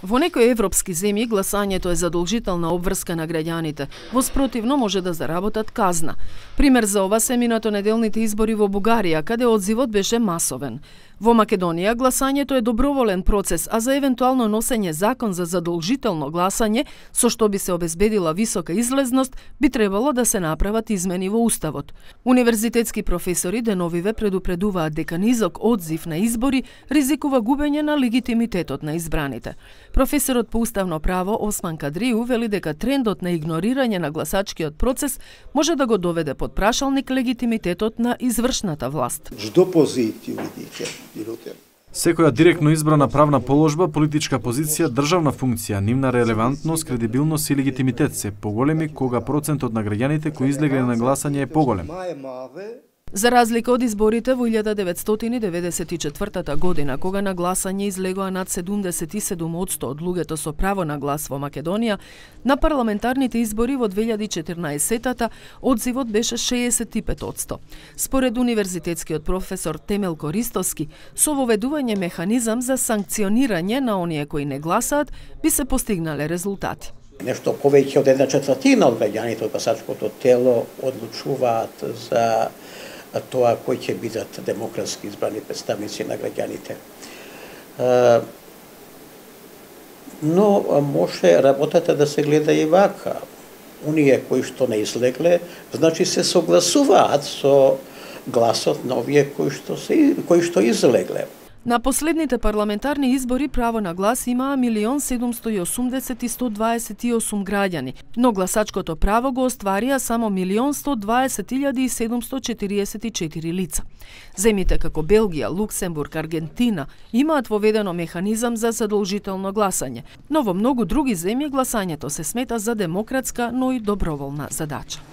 Во некои европски земји гласањето е задолжителна обврска на граѓаните. Во спротивно може да заработат казна. Пример за ова се минато неделните избори во Бугарија, каде одзивот беше масовен. Во Македонија гласањето е доброволен процес, а за евентуално носење закон за задолжително гласање, со што би се обезбедила висока излезност, би требало да се направат измени во Уставот. Универзитетски професори деновиве предупредуваат дека низок одзив на избори ризикува губење на легитимитетот на избраните. Професорот по уставно право Осман Кадриу вели дека трендот на игнорирање на гласачкиот процес може да го доведе под прашалник легитимитетот на извршната власт. Секоја директно избрана правна положба, политичка позиција, државна функција, нивна релевантност, кредибилност и легитимитет се поголеми кога процентот на граѓаните кои излегле на гласање е поголем. За разлика од изборите во 1994 година, кога на гласање излегоа над 77% од луѓето со право на глас во Македонија, на парламентарните избори во 2014 одзивот беше 65%. Според универзитетскиот професор Темел Користовски, со воведување механизам за санкционирање на оние кои не гласаат, би се постигнале резултати. Нешто повеќе од 1/4 од граѓаните од гласачкото тело одлучуваат за тоа кои ќе бидат демократски избрани представници на граѓаните. Но може работата да се гледа и вака. Оние кои што не излегле, значи се согласуваат со гласот на овие кои што излегле. На последните парламентарни избори право на глас имаа 1.780.128 граѓани, но гласачкото право го остварија само 1.120.744 лица. Земите како Белгија, Луксембург, Аргентина имаат воведено механизам за задолжително гласање, но во многу други земји гласањето се смета за демократска, но и доброволна задача.